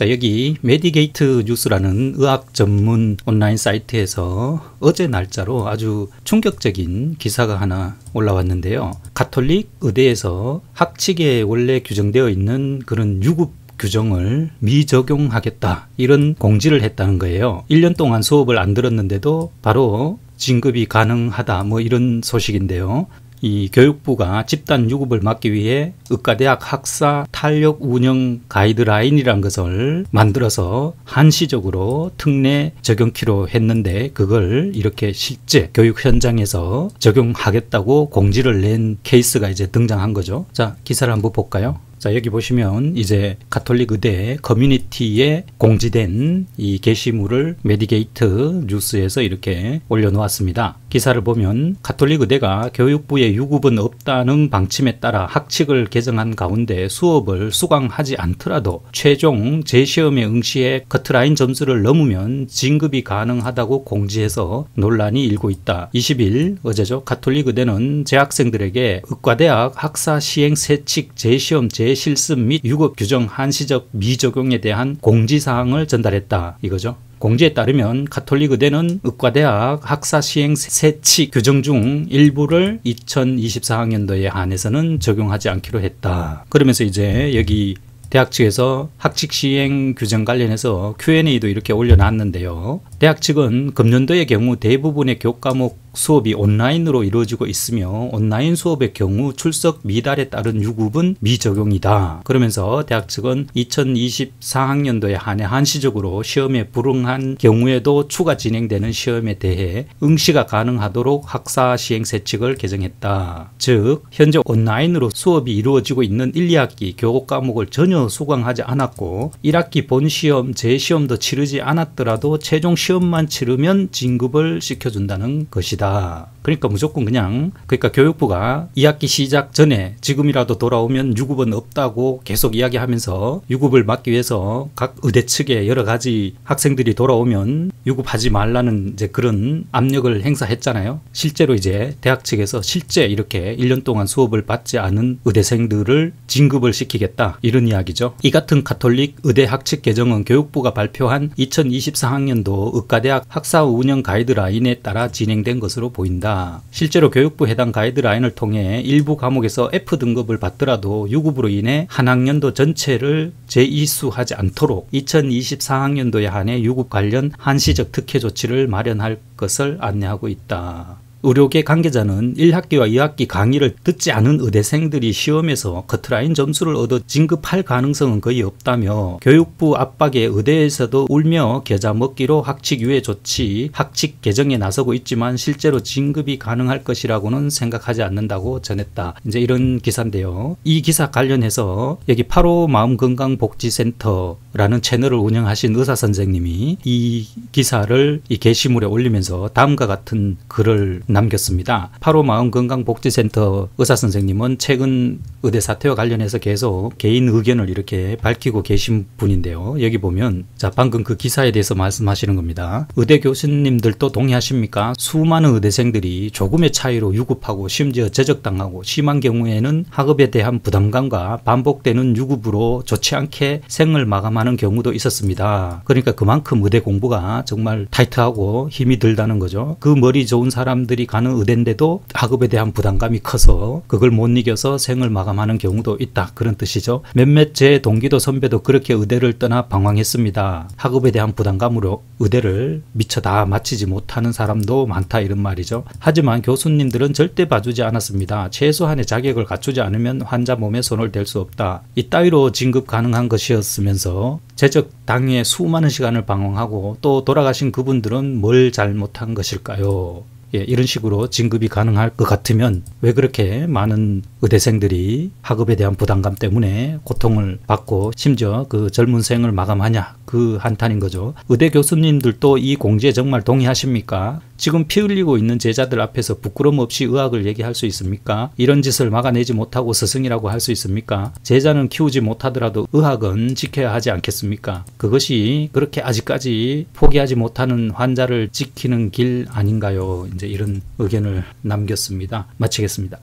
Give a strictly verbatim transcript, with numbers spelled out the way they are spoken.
자, 여기 메디게이트 뉴스라는 의학 전문 온라인 사이트에서 어제 날짜로 아주 충격적인 기사가 하나 올라왔는데요. 가톨릭 의대에서 학칙에 원래 규정되어 있는 그런 유급 규정을 미적용하겠다, 이런 공지를 했다는 거예요. 일 년 동안 수업을 안 들었는데도 바로 진급이 가능하다, 뭐 이런 소식인데요. 이 교육부가 집단 유급을 막기 위해 의과대학 학사 탄력 운영 가이드라인이라는 것을 만들어서 한시적으로 특례 적용키로 했는데, 그걸 이렇게 실제 교육 현장에서 적용하겠다고 공지를 낸 케이스가 이제 등장한 거죠. 자, 기사를 한번 볼까요? 자, 여기 보시면 이제 가톨릭 의대 커뮤니티에 공지된 이 게시물을 메디게이트 뉴스에서 이렇게 올려놓았습니다. 기사를 보면 가톨릭 의대가 교육부의 유급은 없다는 방침에 따라 학칙을 개정한 가운데 수업을 수강하지 않더라도 최종 재시험에 응시해 커트라인 점수를 넘으면 진급이 가능하다고 공지해서 논란이 일고 있다. 이십 일, 어제죠. 가톨릭 의대는 재학생들에게 의과대학 학사 시행 세칙 재시험 재 실습 및 유급 규정 한시적 미적용에 대한 공지사항을 전달했다, 이거죠. 공지에 따르면 가톨릭 의대는 의과대학 학사 시행 세칙 규정 중 일부를 이천이십사 학년도에 한해서는 적용하지 않기로 했다. 그러면서 이제 여기 대학 측에서 학칙 시행 규정 관련해서 큐 앤 에이도 이렇게 올려놨는데요. 대학 측은 금년도의 경우 대부분의 교과목 수업이 온라인으로 이루어지고 있으며 온라인 수업의 경우 출석 미달에 따른 유급은 미적용이다. 그러면서 대학 측은 이천이십사 학년도에 한해 한시적으로 시험에 불응한 경우에도 추가 진행되는 시험에 대해 응시가 가능하도록 학사 시행 세칙을 개정했다. 즉 현재 온라인으로 수업이 이루어지고 있는 일, 이 학기 교과목을 전혀 수강하지 않았고 일 학기 본시험, 재시험도 치르지 않았더라도 최종 시험만 치르면 진급을 시켜준다는 것이다. 그러니까 무조건 그냥, 그러니까 교육부가 이 학기 시작 전에 지금이라도 돌아오면 유급은 없다고 계속 이야기하면서 유급을 막기 위해서 각 의대 측에 여러 가지 학생들이 돌아오면 유급하지 말라는 이제 그런 압력을 행사했잖아요. 실제로 이제 대학 측에서 실제 이렇게 일 년 동안 수업을 받지 않은 의대생들을 진급을 시키겠다, 이런 이야기죠. 이 같은 가톨릭 의대 학칙 개정은 교육부가 발표한 이천이십사 학년도 의과대학 학사 운영 가이드라인에 따라 진행된 것으로 보인다. 실제로 교육부 해당 가이드라인을 통해 일부 과목에서 에프 등급을 받더라도 유급으로 인해 한 학년도 전체를 재이수하지 않도록 이천이십사 학년도에 한해 유급 관련 한시적 특혜 조치를 마련할 것을 안내하고 있다. 의료계 관계자는 일 학기와 이 학기 강의를 듣지 않은 의대생들이 시험에서 커트라인 점수를 얻어 진급할 가능성은 거의 없다며 교육부 압박에 의대에서도 울며 겨자 먹기로 학칙 유예 조치, 학칙 개정에 나서고 있지만 실제로 진급이 가능할 것이라고는 생각하지 않는다고 전했다. 이제 이런 기사인데요. 이 기사 관련해서 여기 팔호 마음건강복지센터라는 채널을 운영하신 의사 선생님이 이 기사를 이 게시물에 올리면서 다음과 같은 글을 남겼습니다. 팔호 마음건강복지센터 의사선생님은 최근 의대 사태와 관련해서 계속 개인 의견을 이렇게 밝히고 계신 분인데요. 여기 보면 자, 방금 그 기사에 대해서 말씀하시는 겁니다. 의대 교수님들도 동의하십니까? 수많은 의대생들이 조금의 차이로 유급하고 심지어 제적당하고 심한 경우에는 학업에 대한 부담감과 반복되는 유급으로 좋지 않게 생을 마감하는 경우도 있었습니다. 그러니까 그만큼 의대 공부가 정말 타이트하고 힘이 들다는 거죠. 그 머리 좋은 사람들이 가는 의대인데도 학업에 대한 부담감이 커서 그걸 못 이겨서 생을 마감하는 경우도 있다, 그런 뜻이죠. 몇몇 제 동기도 선배도 그렇게 의대를 떠나 방황했습니다. 학업에 대한 부담감으로 의대를 미처 다 마치지 못하는 사람도 많다, 이런 말이죠. 하지만 교수님들은 절대 봐주지 않았습니다. 최소한의 자격을 갖추지 않으면 환자 몸에 손을 댈 수 없다. 이따위로 진급 가능한 것이었으면서 제적 당해 수많은 시간을 방황하고 또 돌아가신 그분들은 뭘 잘못한 것일까요? 예, 이런 식으로 진급이 가능할 것 같으면 왜 그렇게 많은 의대생들이 학업에 대한 부담감 때문에 고통을 받고 심지어 그 젊은 생을 마감하냐, 그 한탄인 거죠. 의대 교수님들도 이 공지에 정말 동의하십니까? 지금 피 흘리고 있는 제자들 앞에서 부끄럼 없이 의학을 얘기할 수 있습니까? 이런 짓을 막아내지 못하고 스승이라고 할 수 있습니까? 제자는 키우지 못하더라도 의학은 지켜야 하지 않겠습니까? 그것이 그렇게 아직까지 포기하지 못하는 환자를 지키는 길 아닌가요? 이제 이런 의견을 남겼습니다. 마치겠습니다.